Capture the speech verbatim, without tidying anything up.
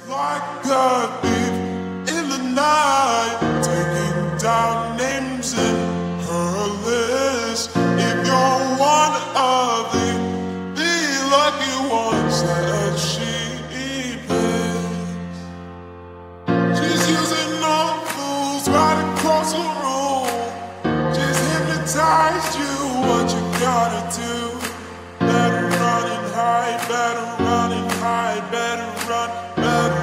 Like a thief in the night, taking down names in her list. If you're one of the, the lucky ones that she picks, she's using all fools right across the room. She's hypnotized you, what you gotta do. Better run and hide, better run and hide, better run, better